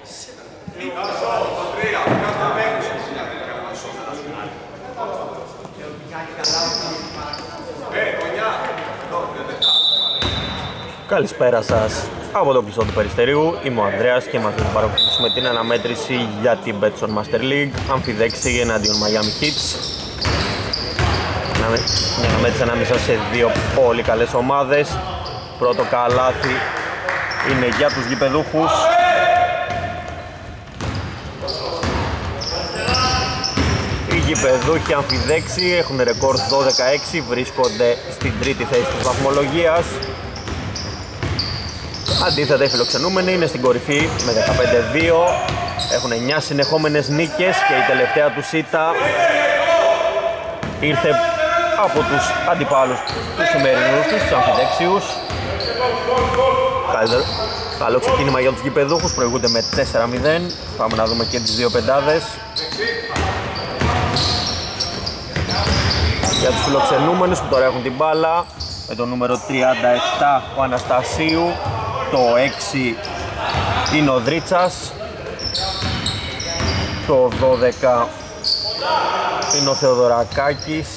Καλησπέρα σας από το κλειστό του Περιστερίου. Είμαι ο Ανδρέας και μαζί θα παρακολουθήσουμε την αναμέτρηση για την Betson Master League Αμφιδέξη εναντίον Miami Heats. Μια αναμέτρηση ανάμεσα σε δύο πολύ καλές ομάδες. Πρώτο καλάθι είναι για τους γηπεδούχους. Οι γηπεδούχοι Αμφιδέξη έχουν ρεκόρ 12-6, βρίσκονται στην τρίτη θέση της βαθμολογίας. Αντίθετα, οι φιλοξενούμενοι είναι στην κορυφή με 15-2, έχουν 9 συνεχόμενες νίκες και η τελευταία τους ήττα ήρθε από τους αντιπάλους τους σημερινούς τους Αμφιδέξιους. Καλό ξεκίνημα για τους γηπεδούχους, προηγούνται με 4-0. Πάμε να δούμε και τις δύο πεντάδες. Για τους φιλοξενούμενους που τώρα έχουν την μπάλα, με το νούμερο 37 ο Αναστασίου, το 6 είναι ο Δρίτσας, το 12 είναι ο Θεοδωρακάκης,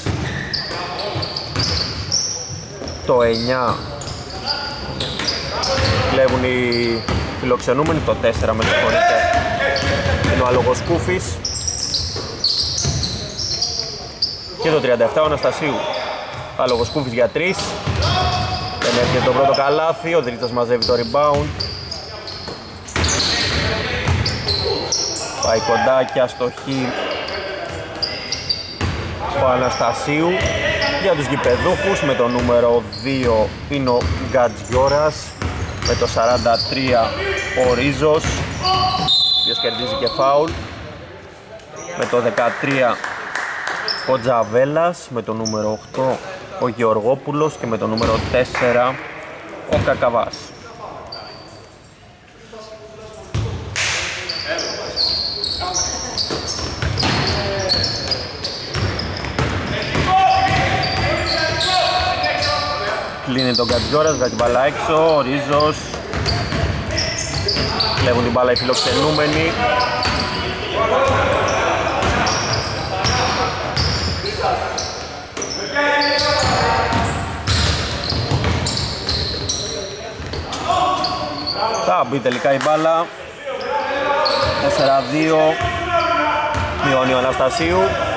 το 9 κλέβουν οι φιλοξενούμενοι, το 4 με συγχωρείτε είναι ο Αλογοσκούφης και το 37 ο Αναστασίου. Αλογοσκούφης για 3. Δεν έρχεται το πρώτο καλάθι, ο Δρίτσας μαζεύει το rebound. Πάει κοντά και αστοχή ο Αναστασίου. Για τους γηπεδούχους με το νούμερο 2 είναι ο Γκατζιόρας, με το 43 ο Ρίζος, ο οποίος κερδίζει και φάουλ. Με το 13 ο Τζαβέλας, με το νούμερο 8 ο Γεωργόπουλος και με το νούμερο 4 ο Κακαβάς. Κλείνει τον Γκατζιόρας, βγάζει την μπάλα έξω, ο Ρίζος. Κλέβουν την μπάλα οι φιλοξενούμενοι. Θα μπει τελικά η μπάλα. 4-2, μειώνει ο Αναστασίου.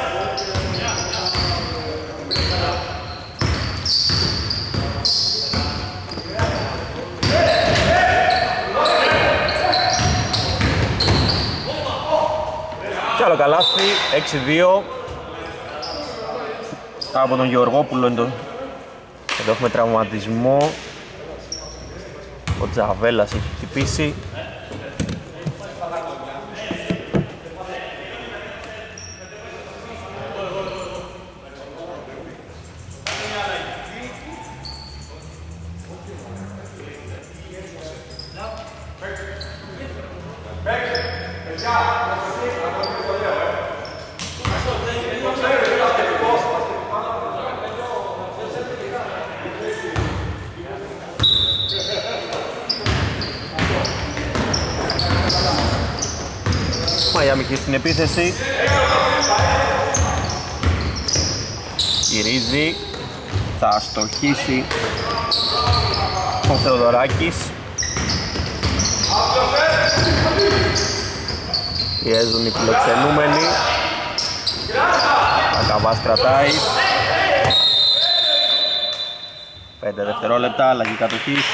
Κι άλλο καλάθι, 6-2 από τον Γεωργόπουλο. Εδώ έχουμε τραυματισμό. Ο Τζαβέλας έχει χτυπήσει. Miami στην επίθεση. Γυρίζει. Θα αστοχίσει ο Θεοδωράκης. Πιέζουν οι φιλοξενούμενοι. Ακαβάς κρατάει. 5 δευτερόλεπτα, αλλαγή κατοχής.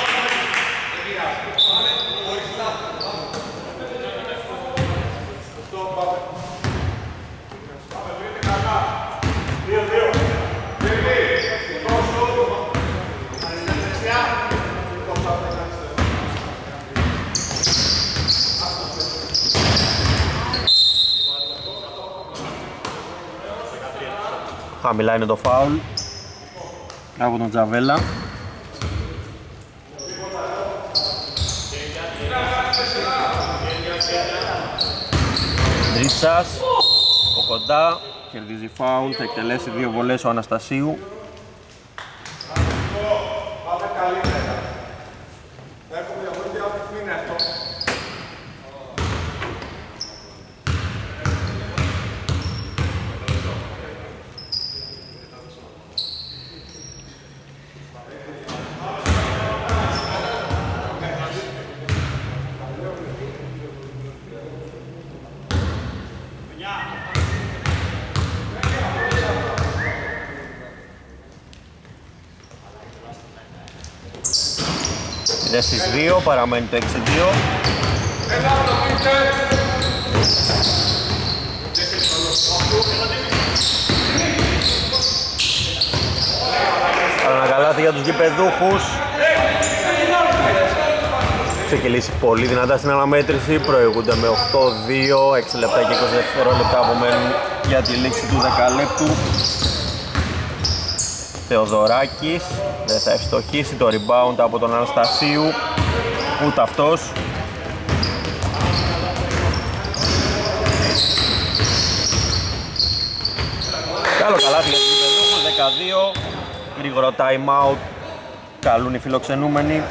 Χαμηλά είναι το φάουλ από τον Τζαβέλα. Δρίτσας, ο κοντά, κερδίζει φάουλ, θα εκτελέσει 2 βολές ο Αναστασίου. Είναι στις 2, παραμένει το 6-2. Ανακαλάθη για τους γηπεδούχους. Ξεκινήσει πολύ δυνατά στην αναμέτρηση, προηγούνται με 8-2, 6 λεπτά και 20 δευτερόλεπτα απομένουν για τη λήξη του δεκαλέπτου. Θεοδωράκης δεν θα ευστοχίσει, το rebound από τον Αναστασίου, ούτε αυτός. Καλό καλάθι για τους γηπεδούχους, 12, γρήγορο time out, καλούν οι φιλοξενούμενοι.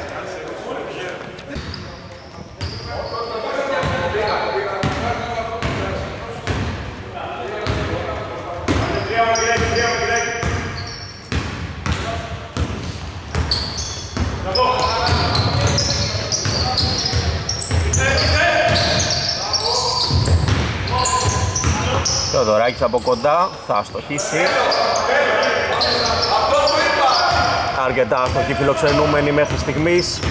Θεοδωράκης από κοντά θα αστοχίσει. Αρκετά αστοχή φιλοξενούμενοι μέχρι στιγμής.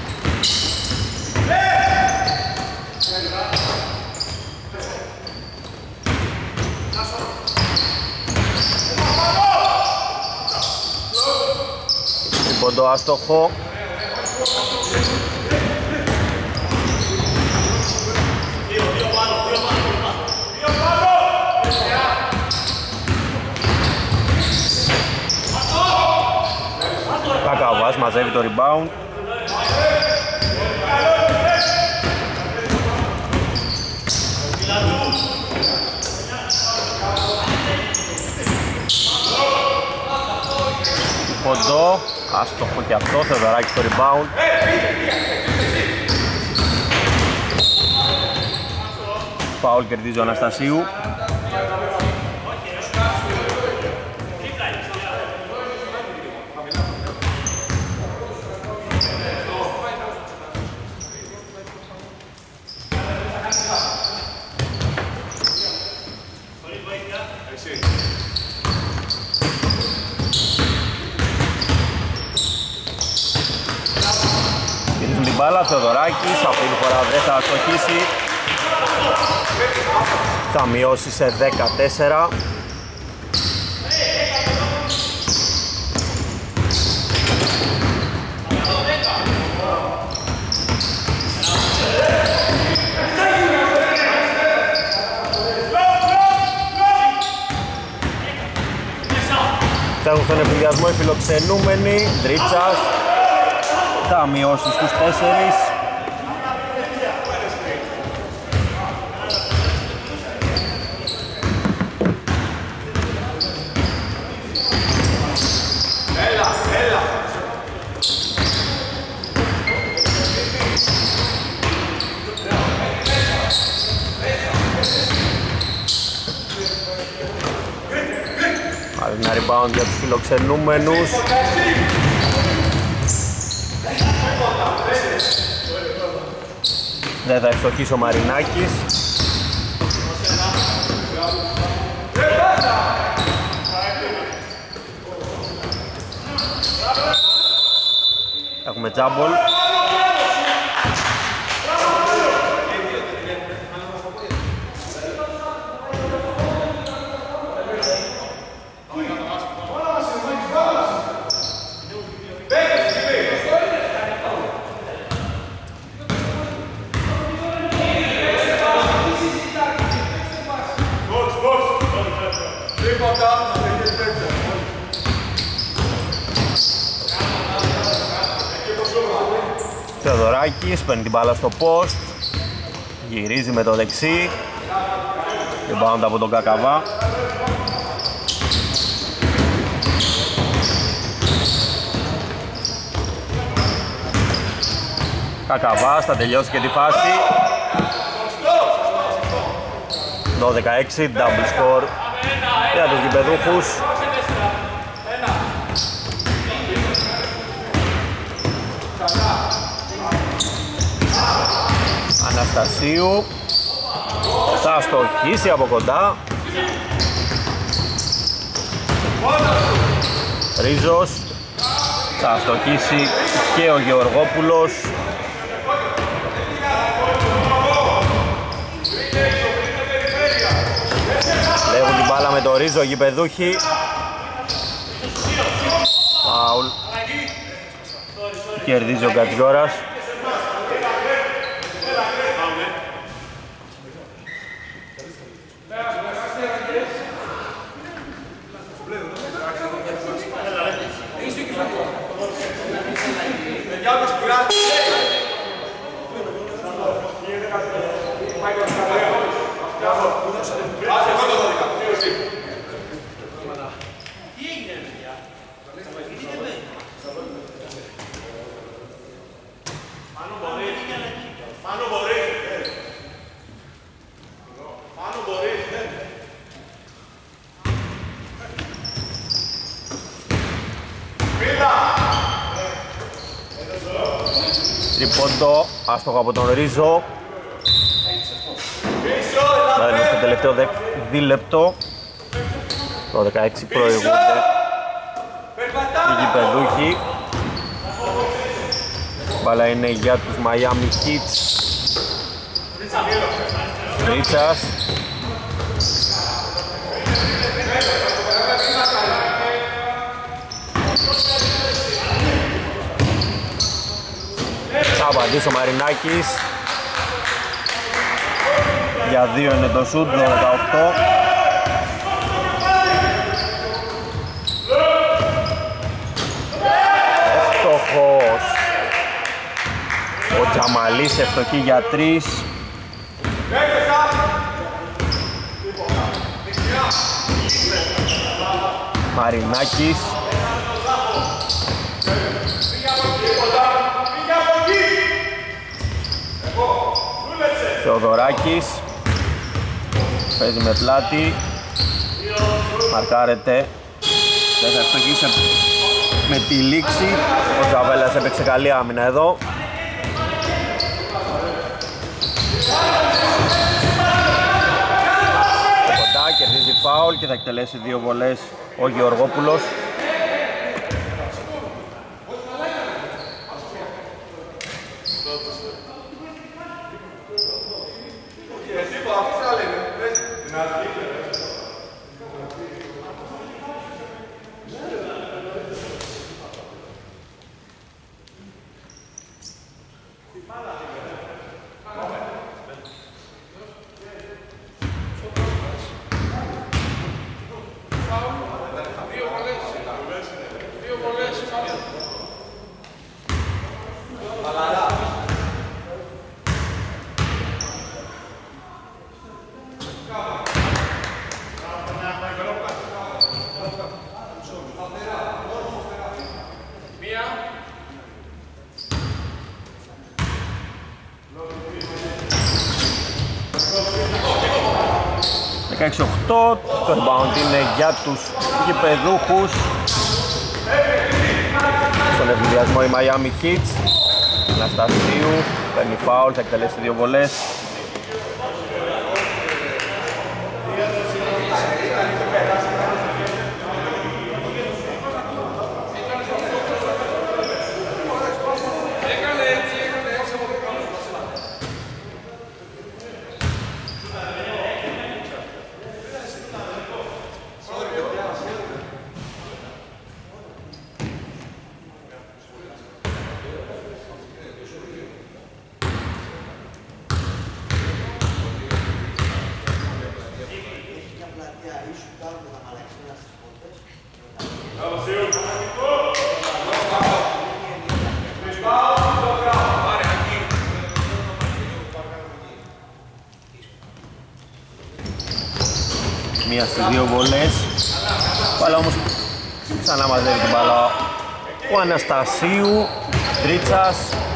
Λοιπόν το άστοχο. Κακαβάς μαζεύει το rebound. Ποντό, άστοχο και αυτό, Θεοδωράκης το rebound. Φάουλ κερδίζει ο Αναστασίου. Μπάλα, Θεοδωράκης, αυτή τη φορά δεν θα αστοχίσει. Θα μειώσει σε 14. Θα έχουν στον εφηδιασμό οι φιλοξενούμενοι. Δρίτσας θα μειώσει στους 4. Άλλη ένα rebound για τους φιλοξενούμενους. Δεν θα ευστοχίσει ο Μαρινάκης. Έχουμε τζάμπολ. Θεοδωράκης παίρνει την μπάλα στο post, γυρίζει με το δεξί, rebound από τον Κακαβά. Κακαβάς θα τελειώσει και τη φάση. 12-6, double score για τους γηπεδούχους. Αναστασίου θα στοχίσει από κοντά. Ρίζος Θα αστοχίσει και ο Γεωργόπουλος. Λέγουν την μπάλα με το Ρίζο, γηπεδούχοι. Φάουλ. Κερδίζει ο Γκατζιόρας. Τρίποντο, άστοχο από τον Ρίζο. Θα είναι στο τελευταίο δίλεπτο. Το 16 προηγούνται οι γηπεδούχοι. Μπάλα είναι για τους Miami Heat. Ρίτσας. Θα απαντήσει ο Μαρινάκης. Για 2 είναι το σουτ, 18. Εύστοχος. Ο Τζαμαλής ευστοχή για 3. Μαρινάκης. Θεοδωράκης. Παίζει με πλάτη. Μαρκάρεται. Δεν θα ευστοχίσει με τη λήξη. Ο Τζαβέλας έπαιξε καλή άμυνα εδώ. Κοντά κερδίζει φάουλ και θα εκτελέσει 2 βολές ο Γεωργόπουλος. Το rebound είναι για τους γηπεδούχους. Στον ευνηδιασμό η Miami Heat. Αναστασίου παίρνει φάουλ, θα εκτελέσει 2 βολές. Μία στις 2 βολές. Πάλα όμως ξανά μαζεύει την μπάλα ο Αναστασίου. Τρίτσας.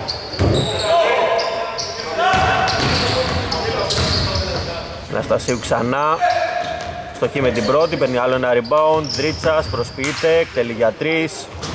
Αναστασίου ξανά. Στοχή με την πρώτη, παίρνει άλλο ένα rebound. Τρίτσας προσποιείται, εκτελεί για 3.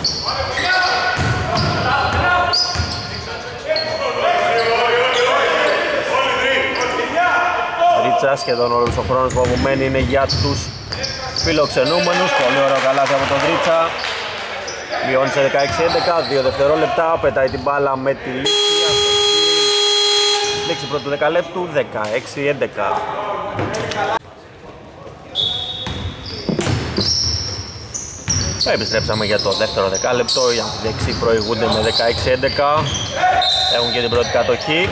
Σχεδόν όλος ο χρόνος που απομένει είναι για τους φιλοξενούμενους. Πολύ ωραίο καλάθι από τον Τρίτσα. Μειώνει σε 16-11, 2 δευτερόλεπτα, πετάει την μπάλα με τη λήξη. Λήξη πρώτου δεκαλέπτου, 16-11. Επιστρέψαμε για το δεύτερο δεκάλεπτο, οι αμφιδεξοί προηγούνται με 16-11, έχουν και την πρώτη κατοχή.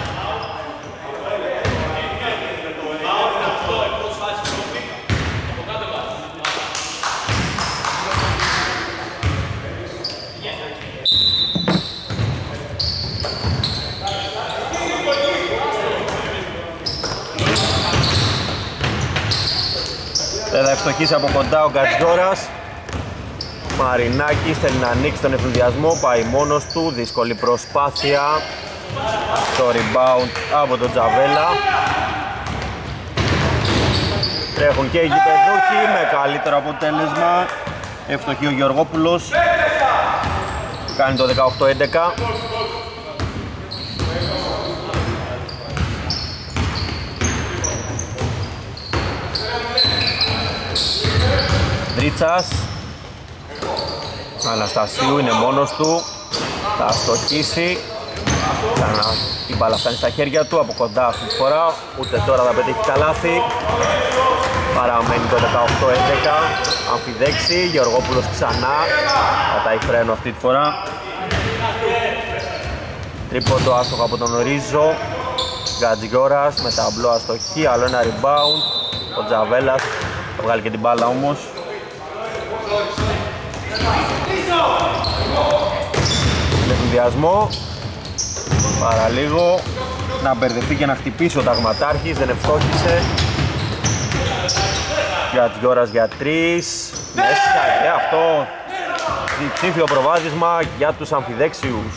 Δεν θα ευστοχίσει από κοντά ο Γκατζιόρας. Μαρινάκης θέλει να ανοίξει τον ευθυνδιασμό, πάει μόνος του, δύσκολη προσπάθεια. Το rebound από τον Τζαβέλα. Τρέχουν και οι γηπεδούχοι με καλύτερο αποτέλεσμα. Ευστοχεί ο Γεωργόπουλος, κάνει το 18-11. Δρίτσας, Αναστασίου είναι μόνος του, θα αστοχίσει. Η μπάλα φτάνει στα χέρια του από κοντά αυτή τη φορά, ούτε τώρα θα πετύχει καλάθι. Παραμένει το 18-11, αμφιδέξη, Γεωργόπουλος ξανά, πατάει φρένο αυτή τη φορά. Τρίποντο άστοχο από τον Ρίζο, Γκατζιόρας με ταμπλό αστοχή, άλλο ένα rebound. Ο Τζαβέλας θα βγάλει και την μπάλα όμως. Με συνδυασμό, παραλίγο να μπερδευτεί και να χτυπήσει ο ταγματάρχης, δεν ευστόχησε. Γκατζιόρας για 3, μέσα και αυτό διψήφιο προβάδισμα για τους αμφιδέξιους.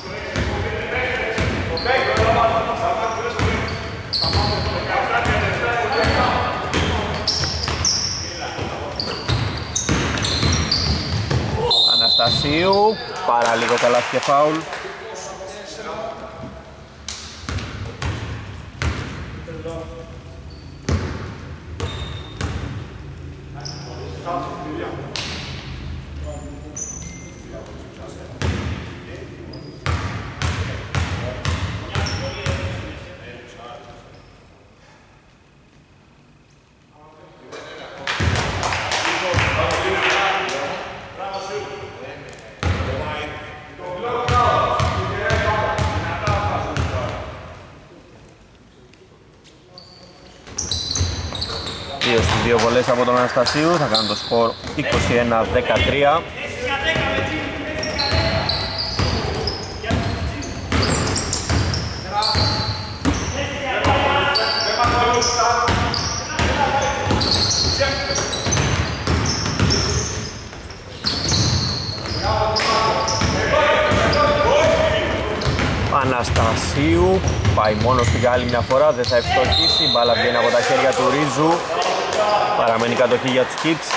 Αναστασίου, παραλίγο καλάθι και φάουλ. Δύο βολές από τον Αναστασίου, θα κάνουν το σκορ 21-13. Αναστασίου πάει μόνο στην άλλη μια φορά, δεν θα ευστοχίσει, η μπάλα βγαίνει από τα χέρια του Ρίζου. Παραμένει κατοχή για τους Kids.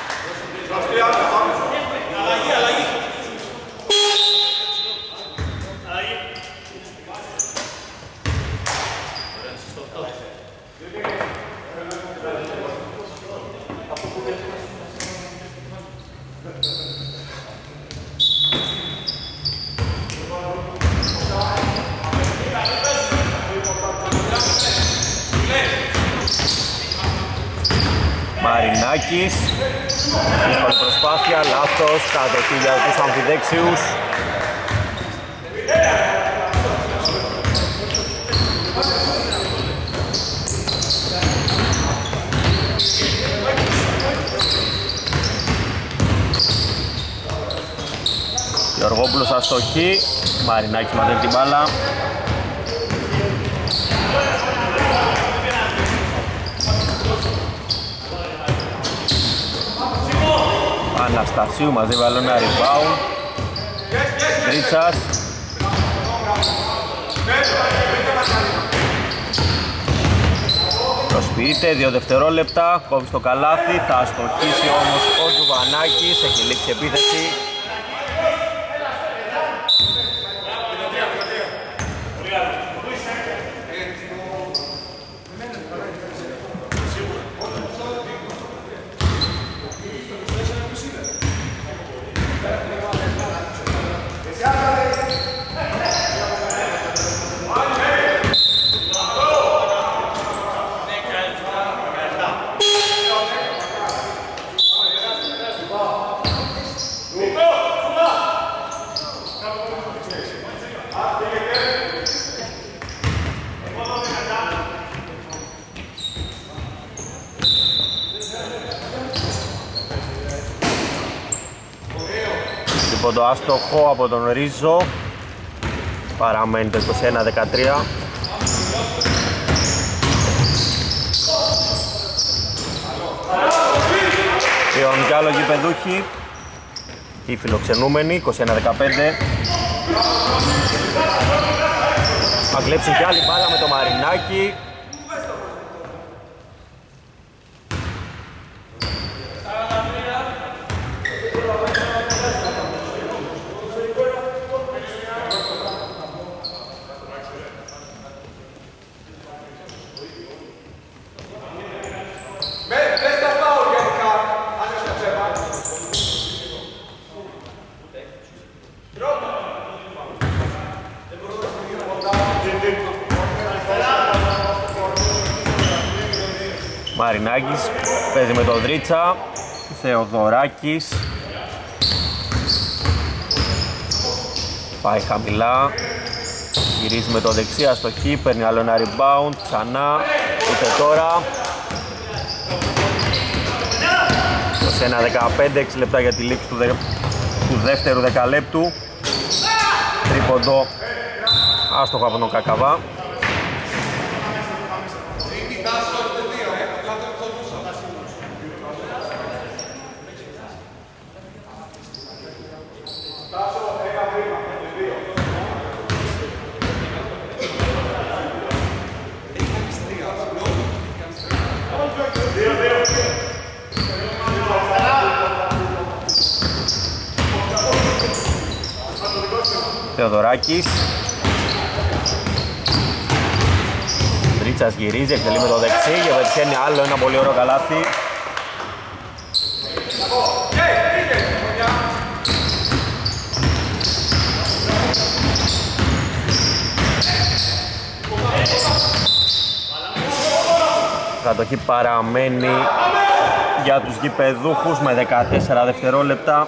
Μαρινάκης, δύσκολη προσπάθεια, λάθος, κατοχή για τους αμφιδέξιους. Γεωργόπουλος αστοχή, Μαρινάκης μαζεύει την μπάλα. Αναστασίου μαζεύει άλλο ένα rebound. Τρίτσας. Προσποιείται, 2 δευτερόλεπτα, κόβει στο καλάθι, θα αστοχίσει όμως ο Τζουβανάκης, έχει λήξει επίθεση. Λοιπόν, το άστοχο από τον Ρίζο. Παραμένει το 21-13. Οι άλλο γηπεδούχοι, οι φιλοξενούμενοι, 21-15. Θα κλέψουν κι άλλη μπάλα με το Μαρινάκι. Μαρινάκης παίζει με τον Δρίτσα, Θεοδωράκης πάει χαμηλά, γυρίζει με το δεξί αστοχή, παίρνει άλλο ένα rebound, ξανά, ούτε τώρα. 21-15, 6 λεπτά για τη λήξη του δεύτερου δεκαλέπτου. Τρίποντο άστοχο από τον Κακαβά. Θεοδωράκης. Δρίτσας γυρίζει, εκτελεί με το δεξί και πετυχαίνει άλλο ένα πολύ ωραίο καλάθι. Κατοχή παραμένει για τους γηπεδούχους με 14 δευτερόλεπτα.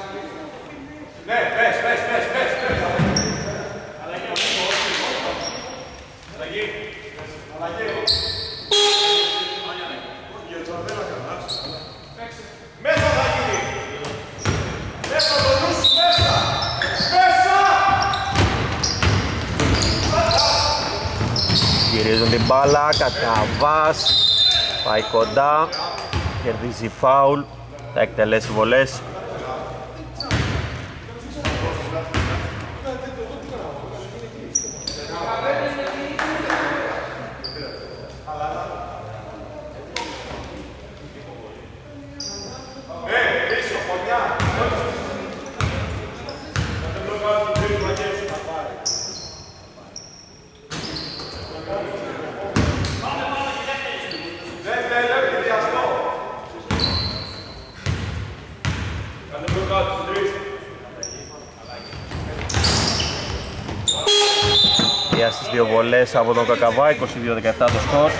Γυρίζουν την μπάλα, Κακαβάς πάει κοντά, κερδίζει φάουλ, θα εκτελέσει βολές. Στις δύο βολές από τον Κακαβά, 22-17 το σκορ.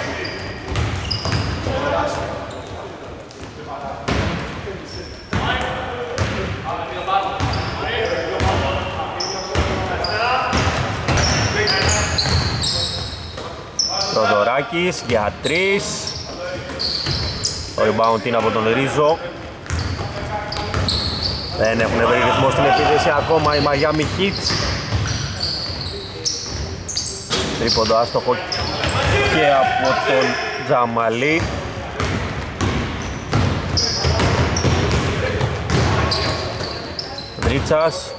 Προδωράκης για 3. Το rebound είναι από τον Ρίζο. Δεν έχουν βρει ρυθμό στην επίθεση ακόμα οι Miami Heat. Τρίποντο άστοχο και από τον Τζαμαλή. Δρίτσας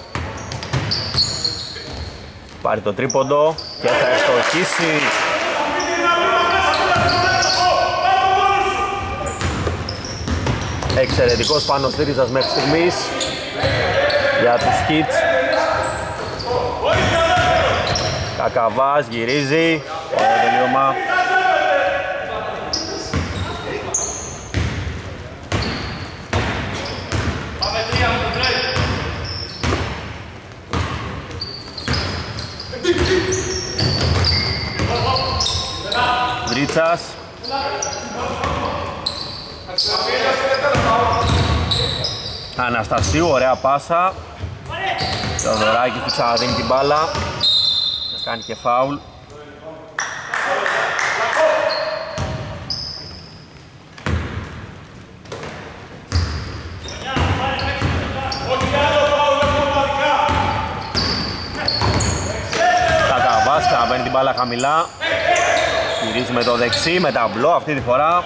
πάρει το τρίποντο και θα ευστοχίσει. Εξαιρετικός Πάνος Δρίτσας μέχρι στιγμής για τους Hits. Κακαβάς γυρίζει, ωραίο τελείωμα. Δρίτσας. Αναστασίου, ωραία πάσα. Το Δωράκης του ξαναδίνει την μπάλα. κάνει και φάουλ. Κακαβάς, ξαναμπαίνει την μπάλα χαμηλά. Γυρίζει με το δεξί, με ταμπλό αυτή τη φορά.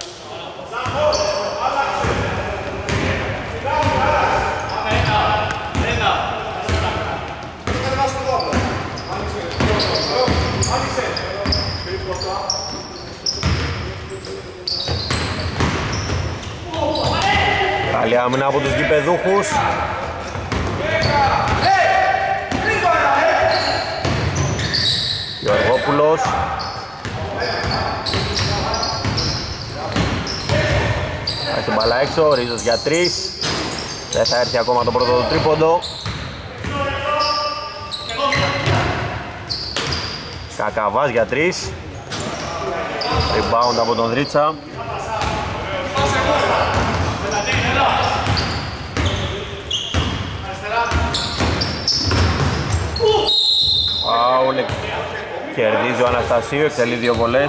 Καλή άμυνα από τους γηπεδούχους. Γεωργόπουλος. Έχει την μπάλα έξω, Ρίζος για 3. Δεν θα έρθει ακόμα το πρώτο του τρίποντο. Κακαβάς για 3. Rebound από τον Δρίτσα. Φάουλ, κερδίζει ο Αναστασίου, εκτελεί 2 βολές.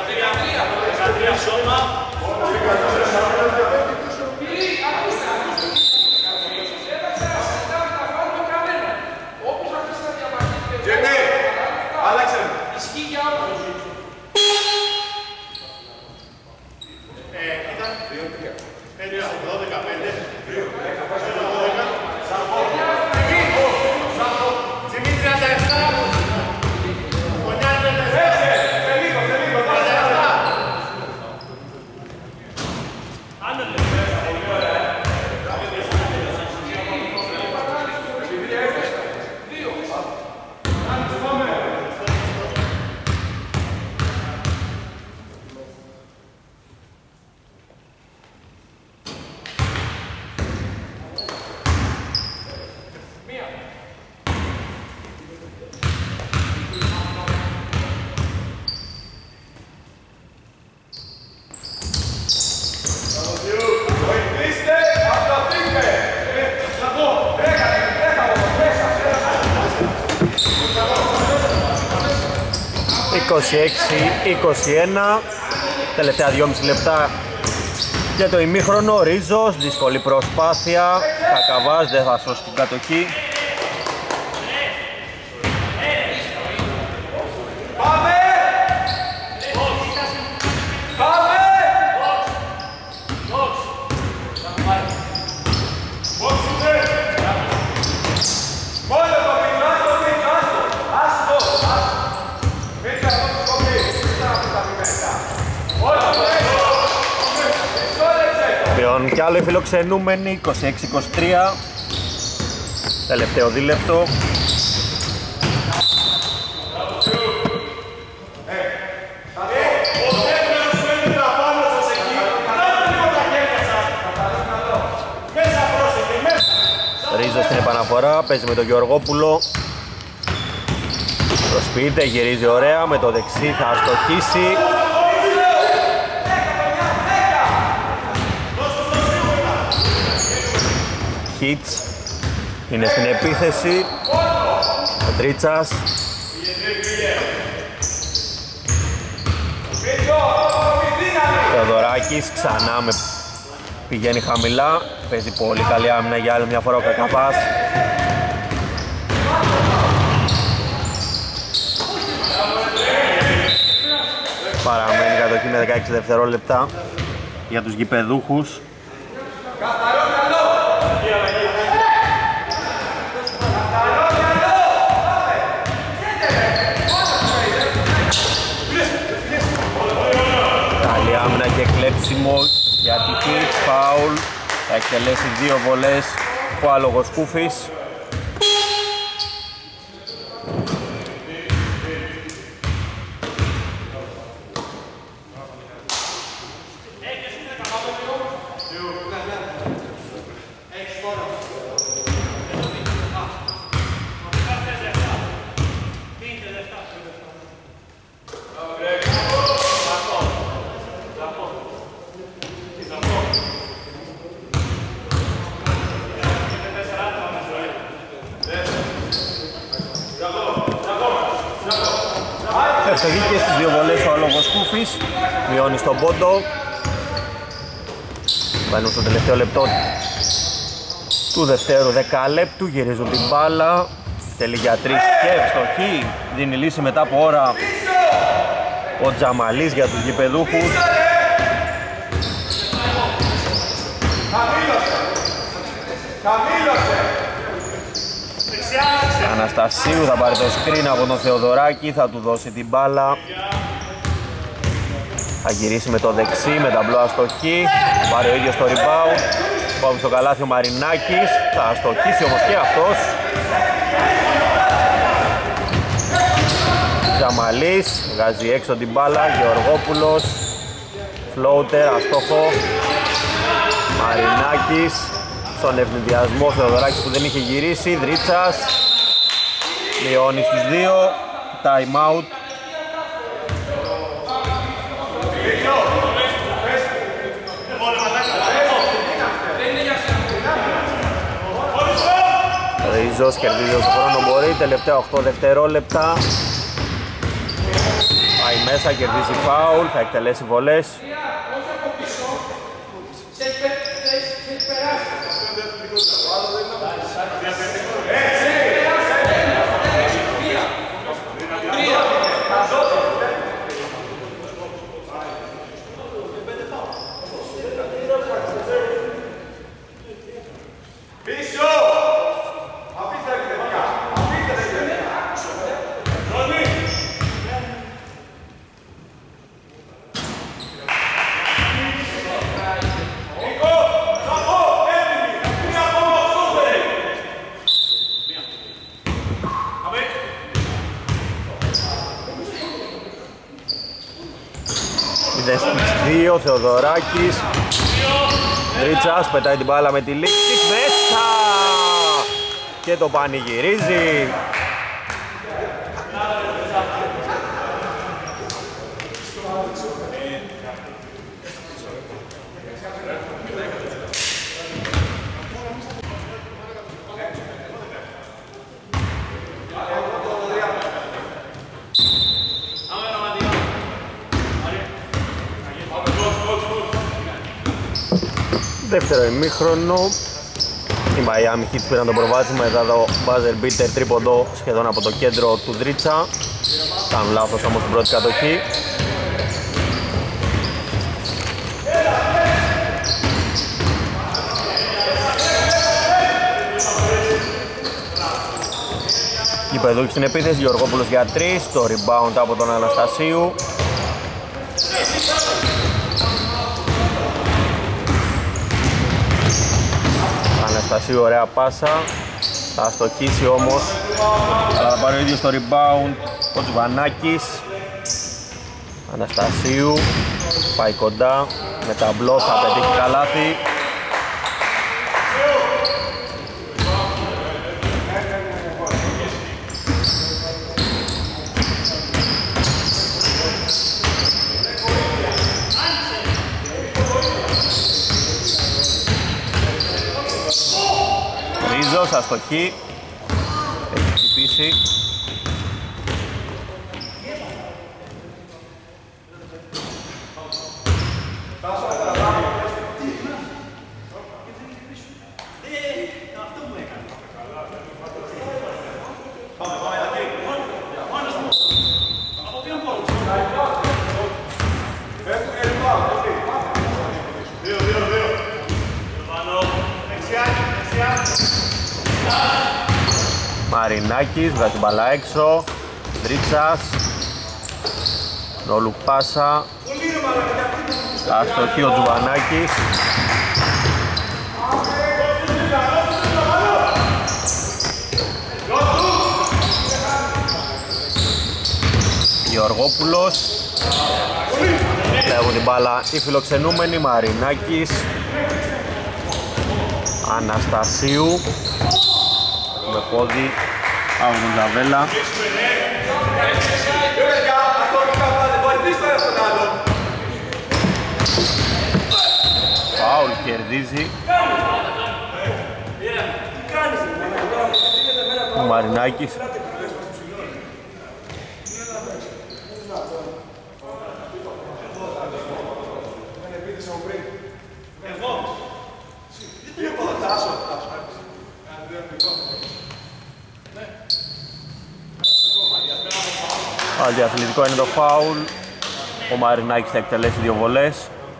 ...26-21, τελευταία 2,5 λεπτά για το ημίχρονο. Ρίζος, δύσκολη προσπάθεια, Κακαβάς δεν θα σώσει την κατοχή. Κι άλλο οι φιλοξενούμενοι, 26-23, τελευταίο δίλεπτο. Ρίζος στην επαναφορά, παίζει με τον Γεωργόπουλο. Προσποιείται, γυρίζει ωραία, με το δεξί θα αστοχίσει. Hits είναι στην επίθεση. Ο Τρίτσας. Θεοδωράκης ξανά πηγαίνει χαμηλά. Παίζει πολύ καλή άμυνα για άλλη μια φορά ο Κακαβάς. Παραμένει κατοχή με 16 δευτερόλεπτα για τους γηπεδούχους. Άμυνα και κλέψιμο για τη Hits, φάουλ. Θα εκτελέσει 2 βολές ο άλογος Κούφης. Ευστοχή και στις δύο βολές ο Αλόγος Κούφης, μειώνει στον πόντο. Μπαίνουν στο τελευταίο λεπτό του δευτέρου δεκάλεπτου, γυρίζουν την μπάλα. Θέλει για 3 και ευστοχή, δίνει λύση μετά από ώρα ο Τζαμαλής για τους γηπεδούχους. Αναστασίου θα πάρει το screen από τον Θεοδωράκη, θα του δώσει την μπάλα. Θα γυρίσει με το δεξί, με ταμπλό αστοχή. Πάρει ο ίδιος το rebound. Πάμε στο καλάθι ο Μαρινάκης. Θα αστοχίσει όμως και αυτός. Τζαμαλής βγάζει έξω την μπάλα. Γεωργόπουλος. Φλόουτερ, αστόχο. Μαρινάκης. Στον ευνηδιασμό Θεοδωράκης που δεν είχε γυρίσει. Δρίτσας. Μειώνει στους 2. Time out. Ρίζος κερδίζει όσο χρόνο μπορεί, τελευταία 8 δευτερόλεπτα. Πάει μέσα, κερδίζει φάουλ, θα εκτελέσει βολές. Ο Θεοδωράκης. Ρίτσας πετάει την μπάλα με τη λήξη μέσα και το πανηγυρίζει. Δεύτερο ημίχρονο, η Miami Heat πήραν το προβάδισμα μετά το buzzer beater τρίποντο σχεδόν από το κέντρο του Δρίτσα. Κάνουν λάθος όμως την πρώτη κατοχή. Η Πεδούκη στην επίθεση, Γεωργόπουλος για 3, το rebound από τον Αναστασίου. Αναστασίου, ωραία πάσα, θα αστοχίσει όμως, αλλά θα πάρει ο ίδιος το rebound ο Τζουβανάκης. Αναστασίου πάει κοντά, με ταμπλό θα πετύχει καλάθι. Ρίζος, αστοχή, έχει χτυπήσει. Μαρινάκης, βγάζει την μπαλά έξω. Δρίτσας, ρόλου πάσα, αστοχή ο Τζουβανάκης. Γεωργόπουλος, λέγουν την μπάλα οι φιλοξενούμενοι. Μαρινάκης, Αναστασίου, με πόδι από τον Ζαβέλα. Φάουλ κερδίζει ο Μαρινάκης. Πάλι αθλητικό είναι το φάουλ. Ο Μαρινάκης θα εκτελέσει 2 βολές.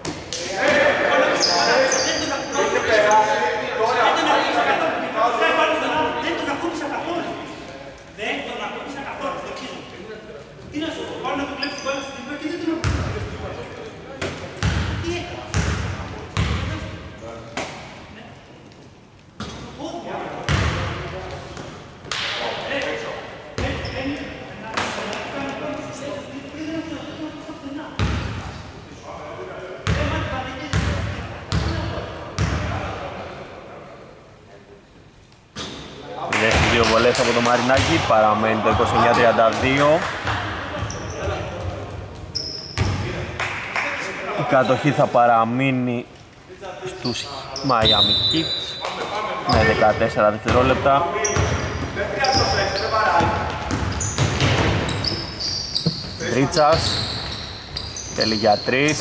Δύο βολές από το Μαρινάκη, παραμένει το 29-32. Η κατοχή θα παραμείνει στους Miami Heat με 14 δευτερόλεπτα. Ρίτσας θέλει για 3.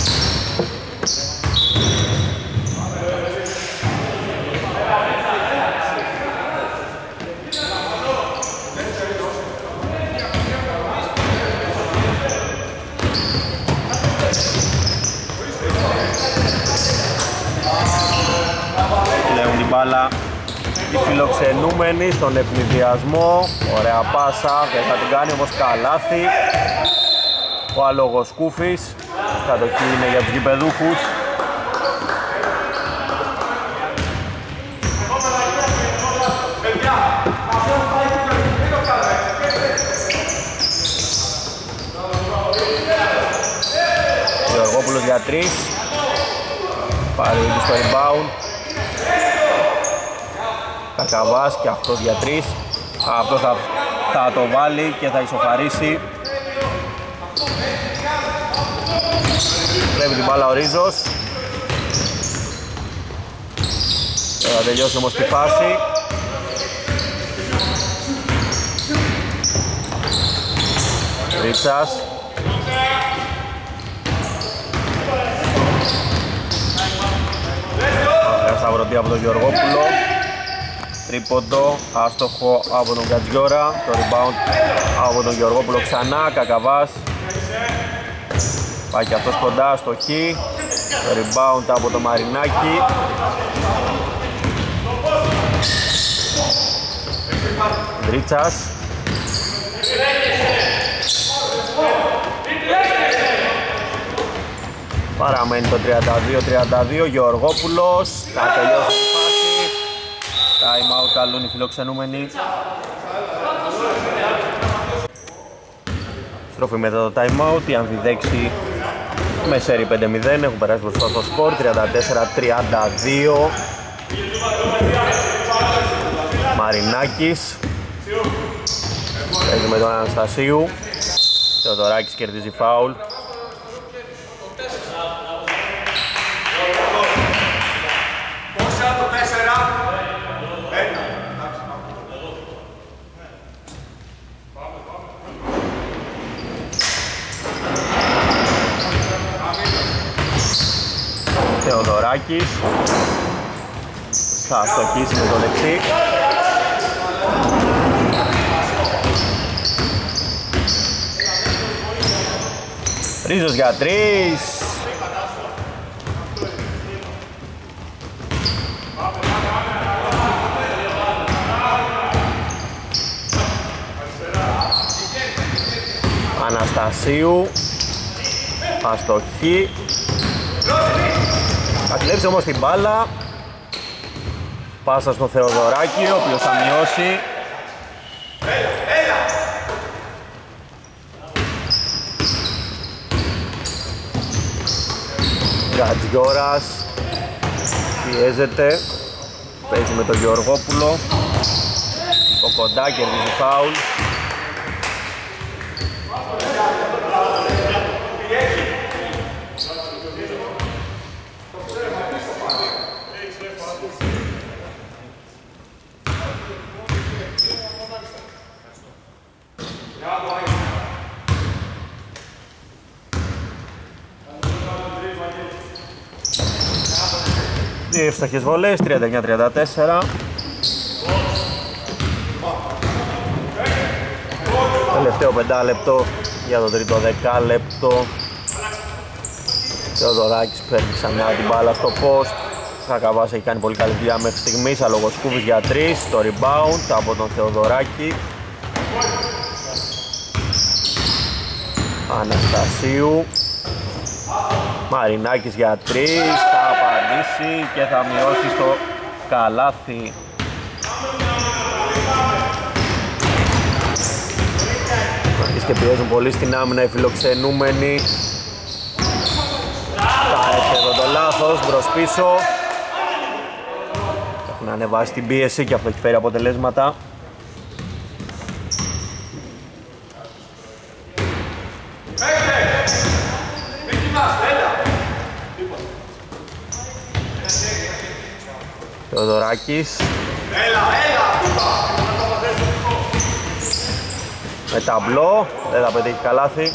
Μπάλα οι φιλοξενούμενοι στον ευνηδιασμό. Ωραία πάσα, δεν θα την κάνει όμως καλάθι. Ο άλογος Κούφης. Κατοχή είναι για τους γηπεδούχους. Γεωργόπουλος για 3. Πάρει στο rebound. Κακαβάς και αυτός για 3. Αυτός θα το βάλει και θα ισοφαρίσει. Πρέπει την μπάλα ο Ρίζος. Θα τελειώσει όμως τη φάση. Ρίτσας. Σταυρωτή από τον Γεωργόπουλο. Τρίποντο, άστοχο από τον Κατζιόρα. Το rebound από τον Γεωργόπουλο ξανά. Κακαβάς. Πάει και αυτός κοντά στο χ. Το rebound από το Μαρινάκη. Δρίτσας. Παραμένει το 32-32. Γεωργόπουλος θα τελειώσει τη φάση. Time out καλούν οι φιλοξενούμενοι. Στροφή μετά το time out. Οι αμφιδέξοι με σέρι 5-0 έχουν περάσει μπροστά στο σκορ. 34-32. Μαρινάκης παίζει με τον Αναστασίου. Θεοδωράκης κερδίζει φάουλ. Θεοδωράκης θα στοχίσει με το δεξί. Ρίζος για 3. Αναστασίου αστοχή. Θα κλέψει όμως την μπάλα. Πάσα στο Θεοδωράκη, ο οποίος θα μειώσει. Γκατζιόρας πιέζεται. Παίζει με τον Γεωργόπουλο. Το κοντά κερδίζει φάουλ. Δύο ευσταχές βολές, 39-34. τελευταίο 5 λεπτό για το τρίτο δεκάλεπτο. Θεοδωράκης παίρνει ξανά την μπάλα στο post. Κακαβάς έχει κάνει πολύ καλή δουλειά μέχρι στιγμής. Αλογοσκούβης για 3, το rebound από τον Θεοδωράκη. Αναστασίου. Μαρινάκης για 3, θα απαντήσει και θα μειώσει στο καλάθι. Και πιέζουν πολύ στην άμυνα οι φιλοξενούμενοι. Θα έρθει εδώ το λάθος, μπρος πίσω. Έχουν ανεβάσει την πίεση και αυτό έχει φέρει αποτελέσματα. Θεοδωράκης. Με ταμπλό, δεν θα πετύχει καλάθι.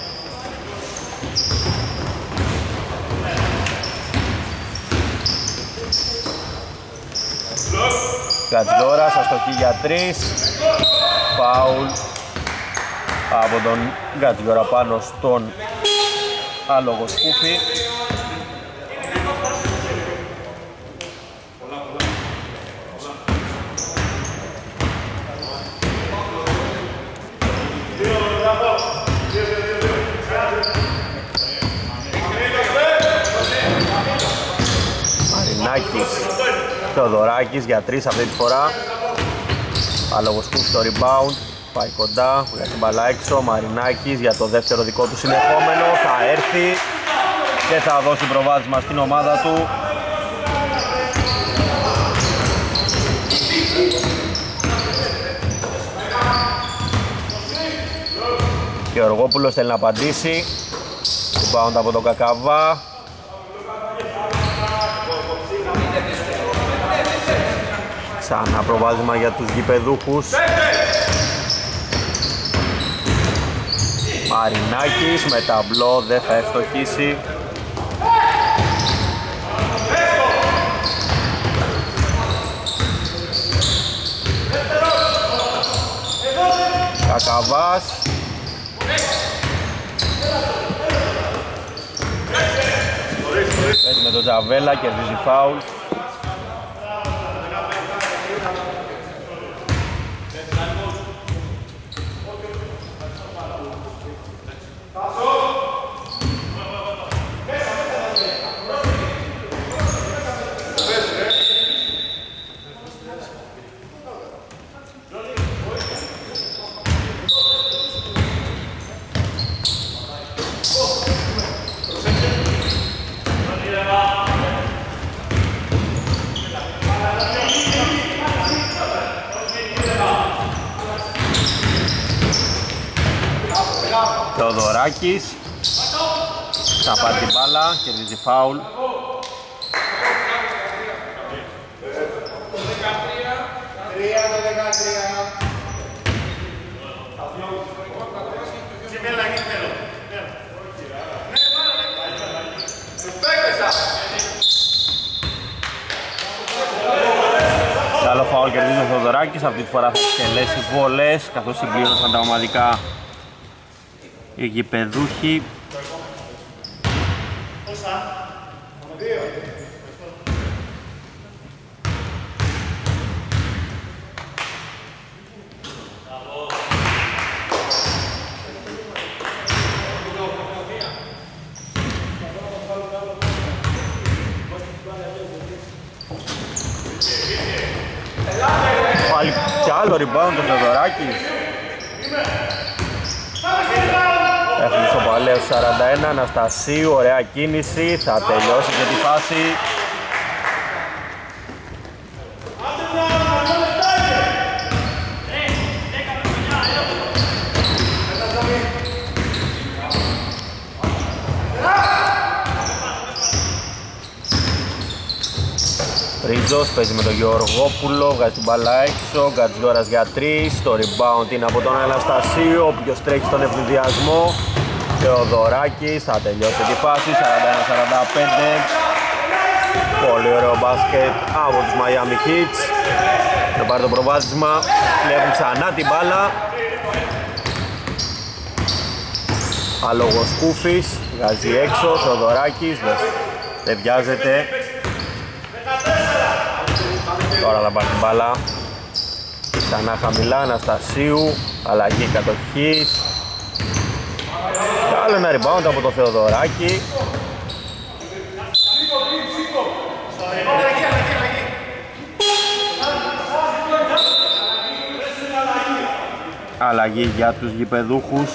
Γκατζιόρας, αστοχή για 3. Φάουλ από τον Γκατζιόρα πάνω στον Αλογοσκούφη. Θεοδωράκης για 3 αυτή τη φορά. Αλογοσκούφης στο rebound. Πάει κοντά, βγάζει την μπαλά έξω. Μαρινάκης για το δεύτερο δικό του συνεχόμενο. Θα έρθει και θα δώσει προβάδισμα στην ομάδα του. Γεωργόπουλος θέλει να απαντήσει. Rebound από τον Κακαβά. Ξανά προβάδισμα για τους γηπεδούχους. Μαρινάκης με ταμπλό, δεν θα ευστοχίσει. Κακαβάς. Έτσι με τον Τζαβέλα, κερδίζει φάουλ. Θεοδωράκης θα πάρει την μπάλα, κερδίζει φάουλ. Καλό φάουλ κερδίζει ο Θεοδωράκης, αυτή τη φορά θα εκτελέσει βολές καθώς συμπλήρωσαν τα ομαδικά οι γηπεδούχοι. Πάλι κι άλλο rebound το Θεοδωράκης. Έχουμε στο παλαιό 41, Αναστασίου, ωραία κίνηση, θα τελειώσει και τη φάση. Ρίζος παίζει με τον Γεωργόπουλο, βγάζει την μπάλα έξω, Γκατζιόρας για 3, το rebound είναι από τον Αναστασίου, όποιος τρέχει στον ευνηδιασμό. Θεοδωράκης θα τελειώσει τη φάση, 41-45. Πολύ ωραίο μπάσκετ από τους Miami Heat. Θα πάρει το προβάδισμα, βλέπουν ξανά την μπάλα. Άλογος Κούφης, βγάζει έξω, Θεοδωράκης, δεν βιάζεται. Τώρα θα πάρει την μπάλα. Ξανά χαμηλά, Αναστασίου, αλλαγή κατοχής. Και άλλο ένα rebound από το Θεοδωράκη. Αλλαγή για τους γηπεδούχους.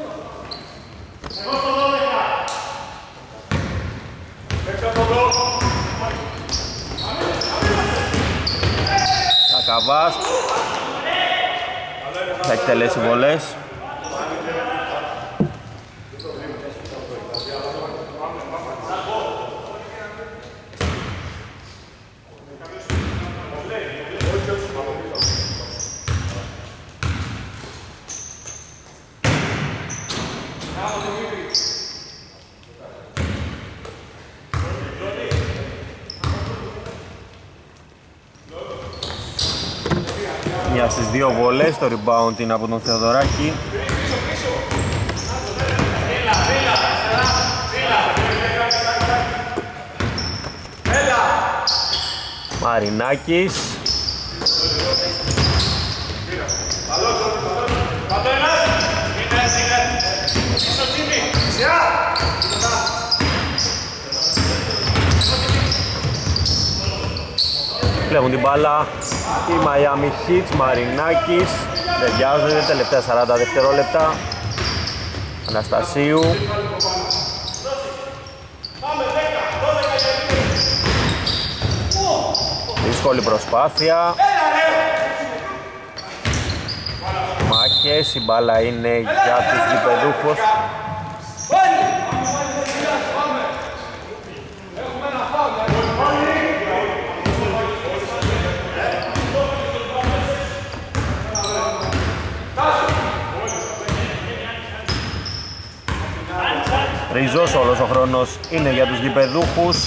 Κακαβάς θα εκτελέσει βολές. Μια στις δύο βολές, το rebound είναι από τον Θεοδωράκη. Μαρινάκης. Βλέπουν την μπάλα η Miami Heat, Μαρινάκης, δεν βιάζονται, τελευταία 40 δευτερόλεπτα. Αναστασίου. Δύσκολη προσπάθεια. Μάχες, η μπάλα είναι για τους γηπεδούχους. Ριζός όλος ο χρόνος είναι για τους γηπεδούχους.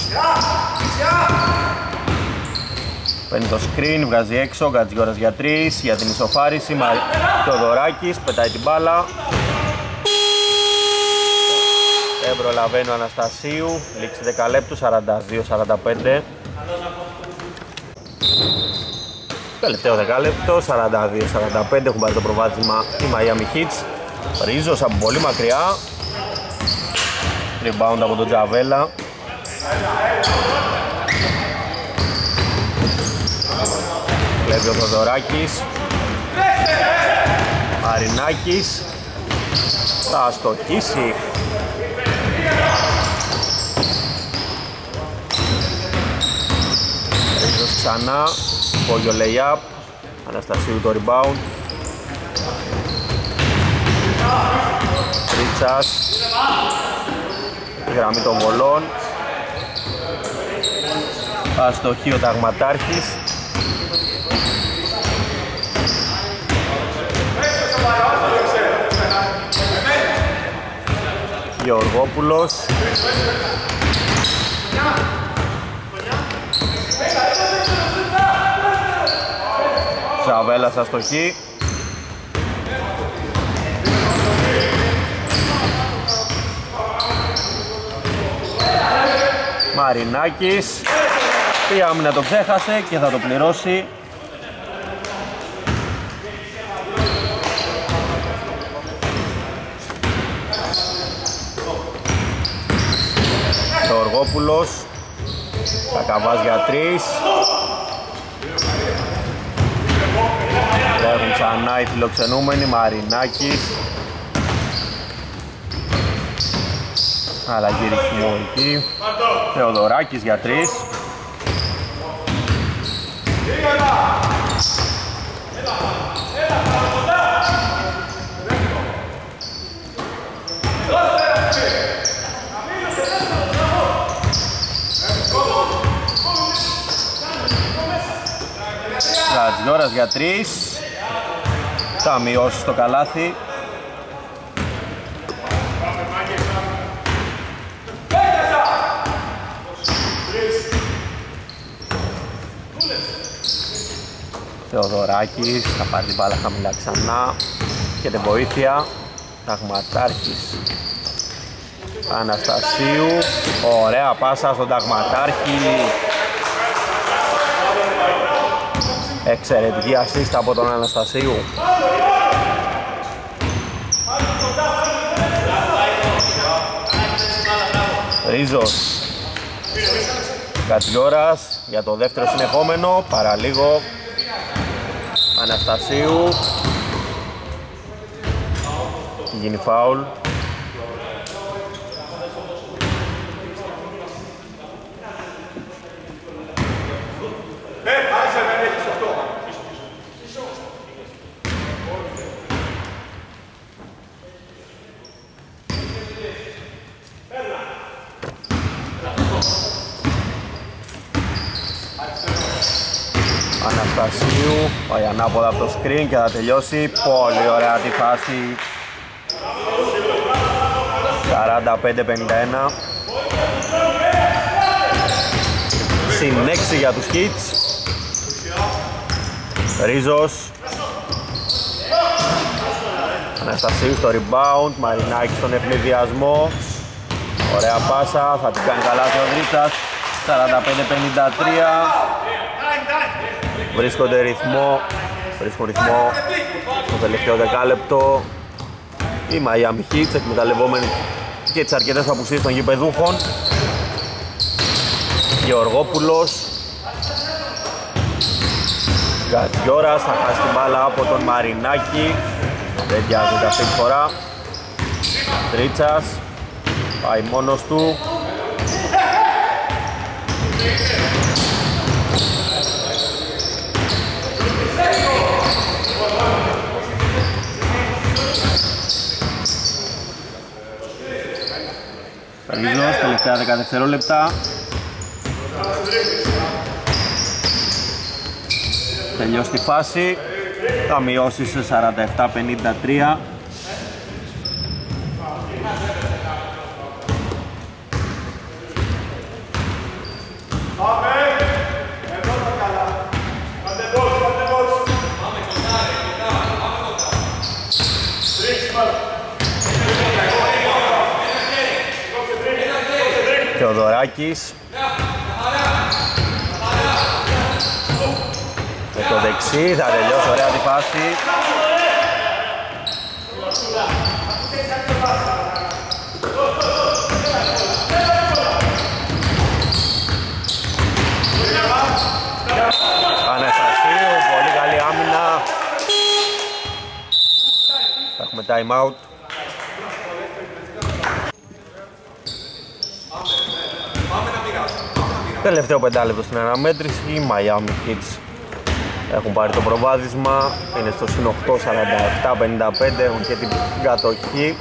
Παίρνει το screen, βγάζει έξω, Γκατζιόρας για 3, για την ισοφάριση, Θεοδωράκης, πετάει την μπάλα. Δεν προλαβαίνει ο Αναστασίου, λήξη 10 λεπτού, 42-45. Τελευταίο δεκάλεπτο, 42-45, έχουν πάρει το προβάδισμα οι Miami Heat. Ρίζος από πολύ μακριά. Rebound από τον Τζαβέλα. Βλέπει ο Θοδωράκης. Μαρινάκης. Θα αστοχίσει. Ρίζος ξανά. Πόγιο lay-up. Αναστασίου το rebound. Ρίτσας. Η γραμμή των βολών. Αστοχεί ο Ταγματάρχης. Γεωργόπουλος. Ζαβέλας αστοχεί. Μαρινάκης. Η άμυνα το ξέχασε και θα το πληρώσει. Γεωργόπουλος. Κακαβάς για 3. Έχουν ξανά οι φιλοξενούμενοι. Μαρινάκης. Αλλαγή ρυθμού εκεί. Θεοδωράκης για 3. Γκατζιόρας για 3. Θα μειώσει το καλάθι. Θεοδωράκης θα πάρει την μπάλα χαμηλά ξανά και την βοήθεια. Ταγματάρχης Αναστασίου, ωραία πάσα στον Ταγματάρχη. Εξαιρετική ασίστα από τον Αναστασίου. Ρίζος, Κατζιόρας για το δεύτερο συνεχόμενο, παραλίγο. Αναστασίου, γίνει φάουλ. Αναστασίου, πάει ανάποδα από το screen και θα τελειώσει. Πολύ ωραία τη φάση. 45-51. Συν 6 για τους Hits. Ρίζος. Αναστασίου στο rebound, Μαρινάκη στον ευνηδιασμό. Ωραία πάσα, θα την κάνει καλά ο Δρίτσας. 45-53. Βρίσκουν ρυθμό στο τελευταίο δεκάλεπτο οι Miami Heat, εκμεταλλευόμενοι και τις αρκετές απουσίες των γηπεδούχων. Γεωργόπουλος, Γκατζιόρας θα χάσει την μπάλα από τον Μαρινάκη, δεν διάζεται αυτή τη φορά. Τρίτσας πάει μόνος του. Ρίζος, τελευταία 10 δευτερόλεπτα. Τελειώσει τη φάση. Θα μειώσει σε 47-53. Θεοδωράκης με το δεξί θα τελειώσει ωραία τη φάση. Αναστασίου, πολύ καλή άμυνα. Θα έχουμε time out. Τελευταίο πεντάλεπτο στην αναμέτρηση, οι Miami Heat έχουν πάρει το προβάδισμα, είναι στο συν 8, 47-55, έχουν και την κατοχή.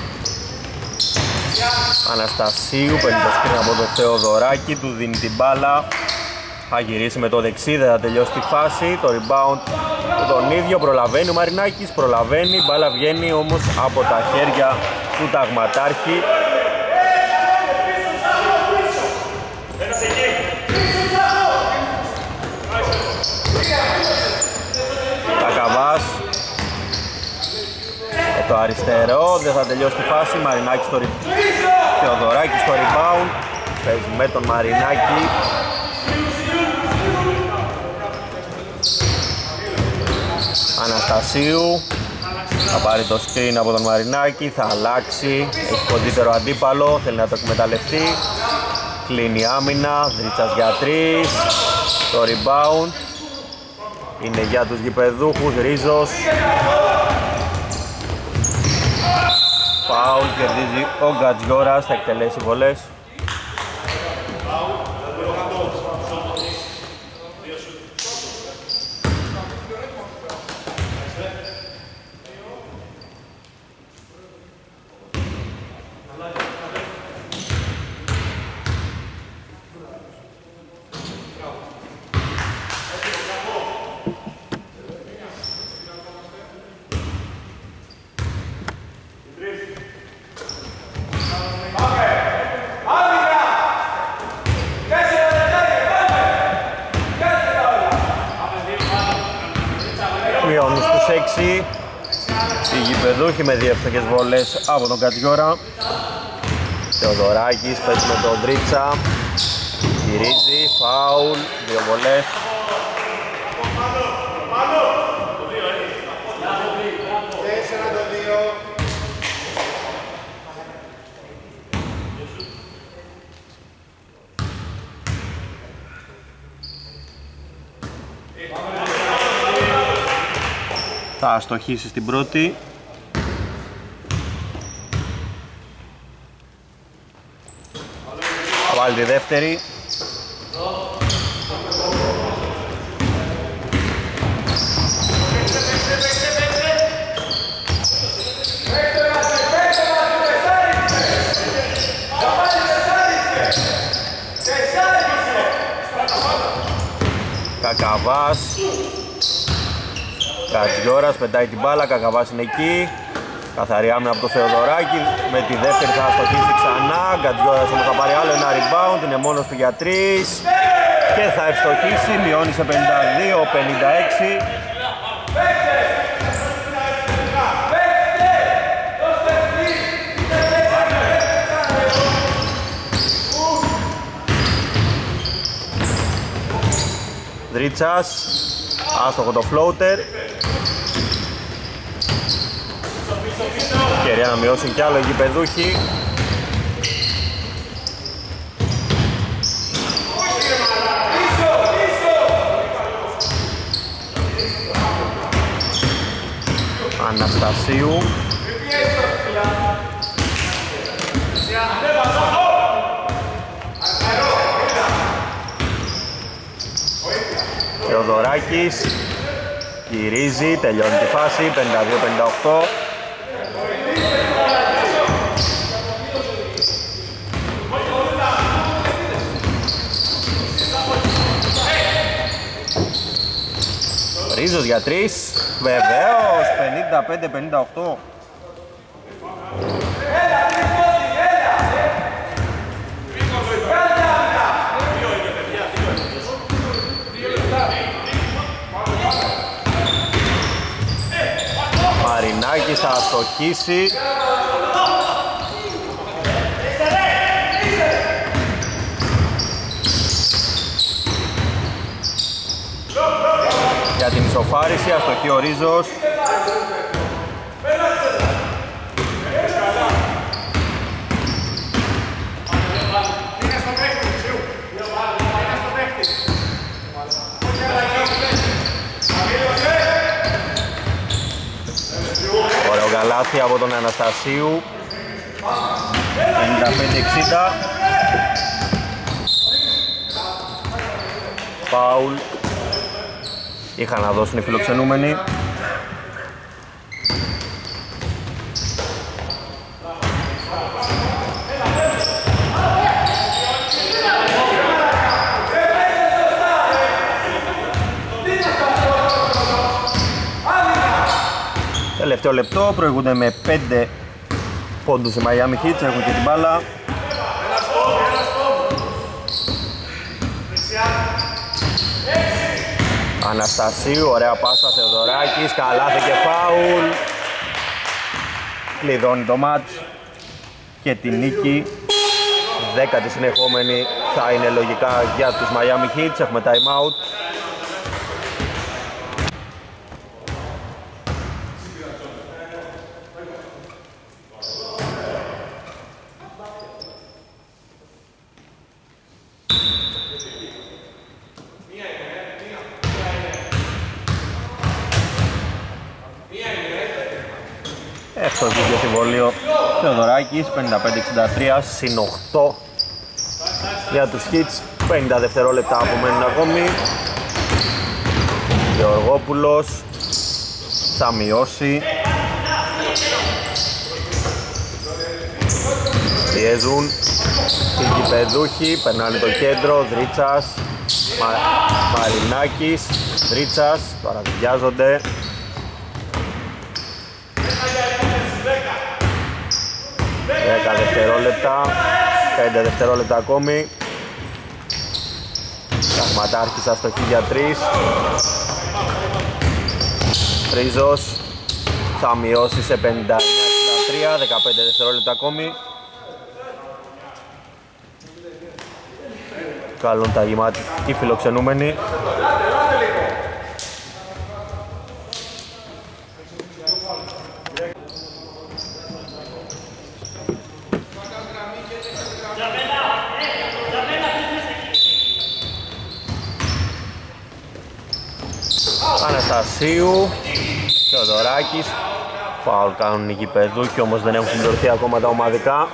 Αναστασίου παίρνει το σκριν από τον Θεοδωράκη, του δίνει την μπάλα, θα γυρίσει με το δεξί, δεν θα τελειώσει τη φάση, το rebound τον ίδιο, προλαβαίνει ο Μαρινάκης, προλαβαίνει, μπάλα βγαίνει όμως από τα χέρια του Ταγματάρχη. Το αριστερό, δεν θα τελειώσει τη φάση. Μαρινάκη στο Θεοδωράκη στο rebound. Παίζει με τον Μαρινάκη. Αναστασίου θα πάρει το screen από τον Μαρινάκη, θα αλλάξει. Έχει κοντύτερο αντίπαλο, θέλει να το εκμεταλλευτεί. Κλείνει άμυνα, Δρίτσας για 3. Το rebound είναι για τους γηπεδούχους. Ρίζος. Φάουλ, κερδίζει ο Γκατζιόρας, θα εκτελέσει βολές. Οι γηπεδούχοι με δύο εύστοχες βολές από τον Κατζιόρα. Θεοδωράκης παίζει με τον Δρίτσα. Γυρίζει, φάουλ, 2 βολές. Θα αστοχίσει στην πρώτη. Θα βάλει τη δεύτερη. Κακαβάς. Κατζιόρας πετάει την μπάλα, Κακαβάς είναι εκεί. Καθαρή άμυνα από το Θεοδωράκη. Με τη δεύτερη θα αστοχίσει ξανά. Κατζιόρας όμως θα πάρει άλλο ένα rebound. Είναι μόνος του για 3. Και θα ευστοχίσει, μειώνει σε 52-56. Δρίτσας, άστοχο το floater. Ευκαιρία να μειώσουν κι άλλο οι γηπεδούχοι. Αναστασίου. Θεοδωράκης γυρίζει, τελειώνει τη φάση, 52-58. Ρίζος για 3, βεβαίως, 55-58. Μαρινάκης θα αστοχίσει. Για την ισοφάριση, αστοχή ο Ρίζος. Ωραίο καλάθι από τον Αναστασίου. 55-60. Φάουλ. Είχαν να δώσουν οι φιλοξενούμενοι. Τελευταίο λεπτό, προηγούνται με 5 πόντους οι Miami Heat, έχουν και την μπάλα. Αναστασίου, ωραία πάσα, Θεοδωράκης, καλάθι και φάουλ. Κλειδώνει το μάτς και τη νίκη. 10η συνεχόμενη θα είναι λογικά για τους Miami Heat. Έχουμε time out. Εύστοχη και συμβολίο Θεοδωράκης, 55-63, συν 8 για τους Hits, 50 δευτερόλεπτα απομένουν ακόμη. Γεωργόπουλος θα μειώσει. Πιέζουν οι γηπεδούχοι, περνάνε το κέντρο, Δρίτσας, Μαρινάκης, Δρίτσας, παραβιάζονται. 10 δευτερόλεπτα, 5 δευτερόλεπτα ακόμη. Κασματάρχης αστοχή για 3. Ρίζος θα μειώσει σε 59-63, 15 δευτερόλεπτα ακόμη. Καλούν τα γεμάτη οι φιλοξενούμενοι. Αναστασίου, Θεοδωράκης. Φάουλ κάνουν οι γηπεδούκοι, όμως δεν έχουν συμπληρωθεί ακόμα τα ομαδικά.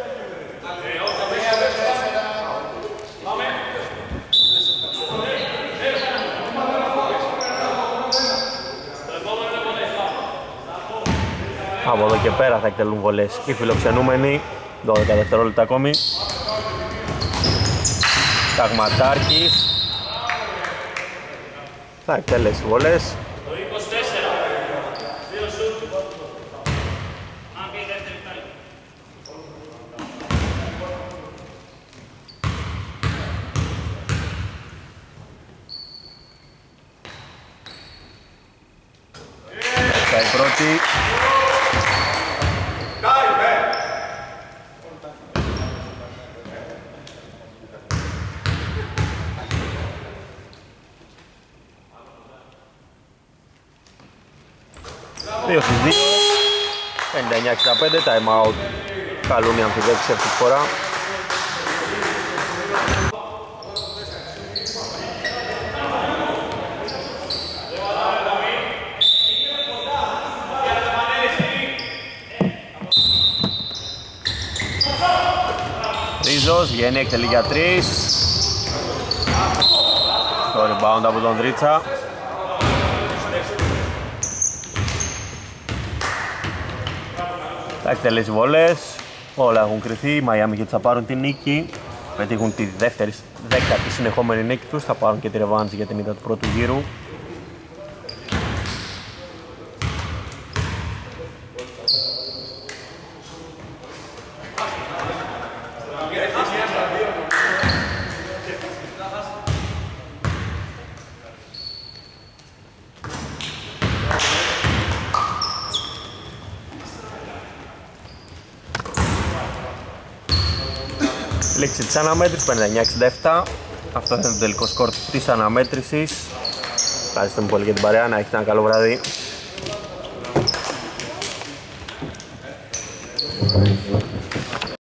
Από εδώ και πέρα θα εκτελούν βολές οι φιλοξενούμενοι. 12 δευτερόλεπτα ακόμη. Ταγματάρχης θα εκτελέσει βολές. Μέσα η πρώτη. Δύο στις 2, 59-65, time out. Καλούν οι αμφιδέξεις αυτή τη φορά. Ρίζος βγαίνει, εκτελεί για 3. Το rebound από τον Δρίτσα. Θα εκτελέσει βολές, όλα έχουν κρυθεί, οι Miami Heat θα πάρουν την νίκη, πετύχουν τη δεύτερη 10η συνεχόμενη νίκη τους, θα πάρουν και τη ρεβάνση για την ήττα του πρώτου γύρου. Λήξη της αναμέτρησης 59-67. Αυτό ήταν το τελικό σκορ της αναμέτρησης. Ευχαριστούμε πολύ για την παρέα, να έχετε ένα καλό βράδυ.